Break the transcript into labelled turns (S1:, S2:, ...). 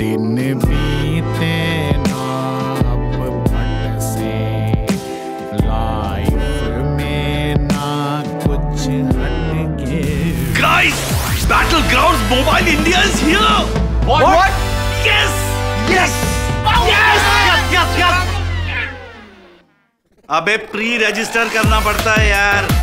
S1: दिन बीते ना अब फट से, लाइफ में ना कुछ हटके।
S2: Guys, Battlegrounds Mobile India is here. What? Yes. Yes. Yes. Yes. Yes. अबे प्री रजिस्टर करना पड़ता है यार।